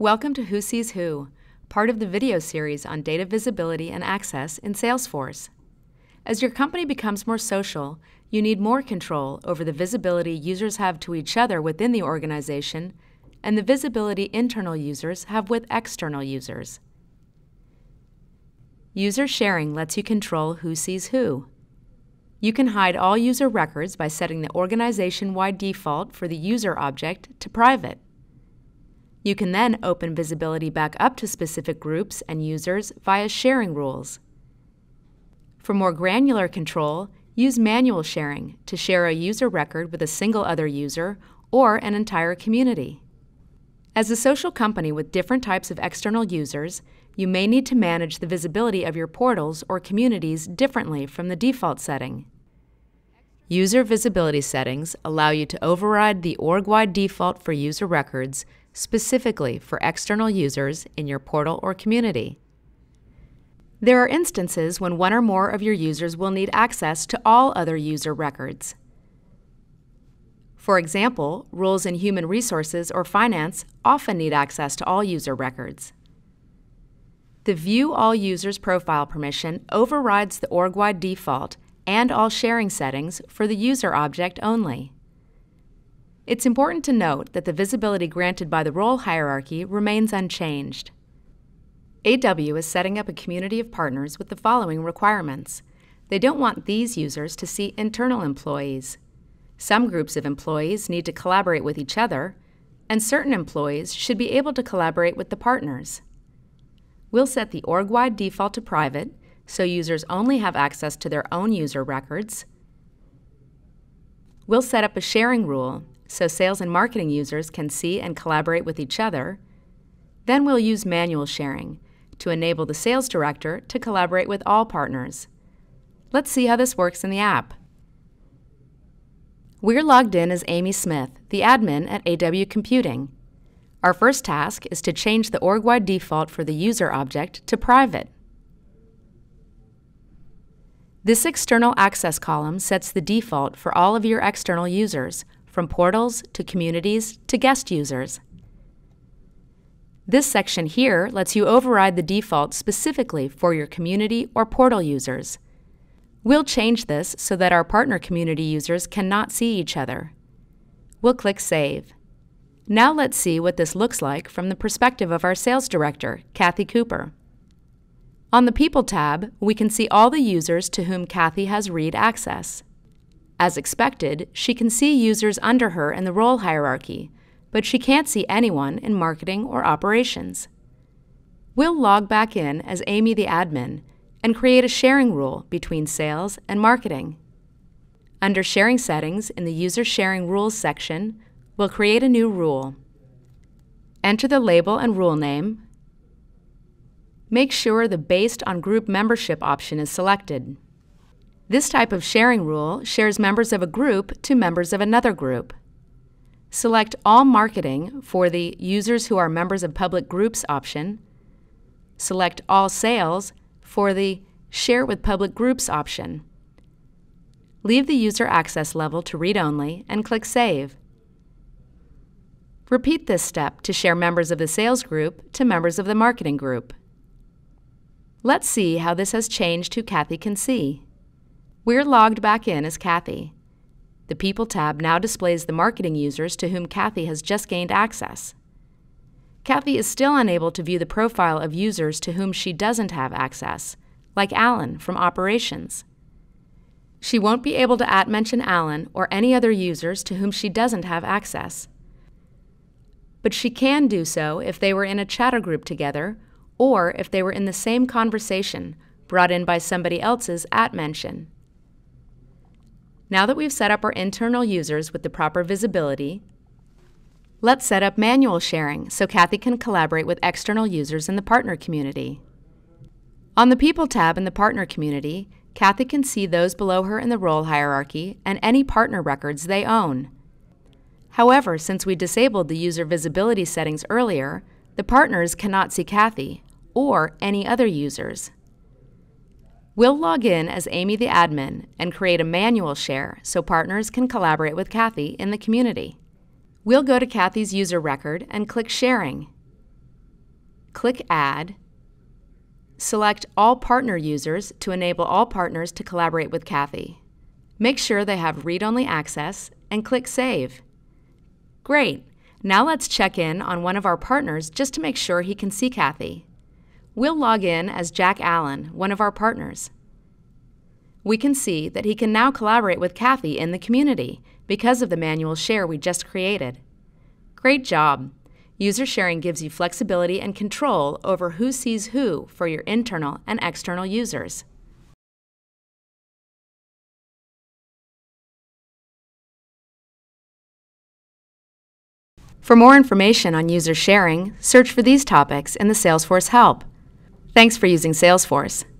Welcome to Who Sees Who, part of the video series on data visibility and access in Salesforce. As your company becomes more social, you need more control over the visibility users have to each other within the organization and the visibility internal users have with external users. User sharing lets you control who sees who. You can hide all user records by setting the organization-wide default for the user object to private. You can then open visibility back up to specific groups and users via sharing rules. For more granular control, use manual sharing to share a user record with a single other user or an entire community. As a social company with different types of external users, you may need to manage the visibility of your portals or communities differently from the default setting. User visibility settings allow you to override the org-wide default for user records specifically for external users in your portal or community. There are instances when one or more of your users will need access to all other user records. For example, roles in human resources or finance often need access to all user records. The View All Users profile permission overrides the org-wide default and all sharing settings for the user object only. It's important to note that the visibility granted by the role hierarchy remains unchanged. AW is setting up a community of partners with the following requirements. They don't want these users to see internal employees. Some groups of employees need to collaborate with each other, and certain employees should be able to collaborate with the partners. We'll set the org-wide default to private, so users only have access to their own user records. We'll set up a sharing rule, so sales and marketing users can see and collaborate with each other. Then we'll use manual sharing to enable the sales director to collaborate with all partners. Let's see how this works in the app. We're logged in as Amy Smith, the admin at AW Computing. Our first task is to change the org-wide default for the user object to private. This external access column sets the default for all of your external users, from portals to communities to guest users. This section here lets you override the default specifically for your community or portal users. We'll change this so that our partner community users cannot see each other. We'll click Save. Now let's see what this looks like from the perspective of our sales director, Kathy Cooper. On the People tab, we can see all the users to whom Kathy has read access. As expected, she can see users under her in the role hierarchy, but she can't see anyone in marketing or operations. We'll log back in as Amy the admin and create a sharing rule between sales and marketing. Under Sharing Settings in the User Sharing Rules section, we'll create a new rule. Enter the label and rule name. Make sure the Based on Group Membership option is selected. This type of sharing rule shares members of a group to members of another group. Select All Marketing for the Users who are members of public groups option. Select All Sales for the Share with Public Groups option. Leave the user access level to read-only and click Save. Repeat this step to share members of the sales group to members of the marketing group. Let's see how this has changed who Kathy can see. We're logged back in as Kathy. The People tab now displays the marketing users to whom Kathy has just gained access. Kathy is still unable to view the profile of users to whom she doesn't have access, like Alan from Operations. She won't be able to @mention Alan or any other users to whom she doesn't have access. But she can do so if they were in a chatter group together or if they were in the same conversation brought in by somebody else's @mention. Now that we've set up our internal users with the proper visibility, let's set up manual sharing so Kathy can collaborate with external users in the partner community. On the People tab in the partner community, Kathy can see those below her in the role hierarchy and any partner records they own. However, since we disabled the user visibility settings earlier, the partners cannot see Kathy or any other users. We'll log in as Amy the admin and create a manual share so partners can collaborate with Kathy in the community. We'll go to Kathy's user record and click Sharing. click Add, select All Partner Users to enable all partners to collaborate with Kathy. Make sure they have read-only access and click Save. Great! Now let's check in on one of our partners just to make sure he can see Kathy. We'll log in as Jack Allen, one of our partners. We can see that he can now collaborate with Kathy in the community because of the manual share we just created. Great job! User sharing gives you flexibility and control over who sees who for your internal and external users. For more information on user sharing, search for these topics in the Salesforce help. Thanks for using Salesforce.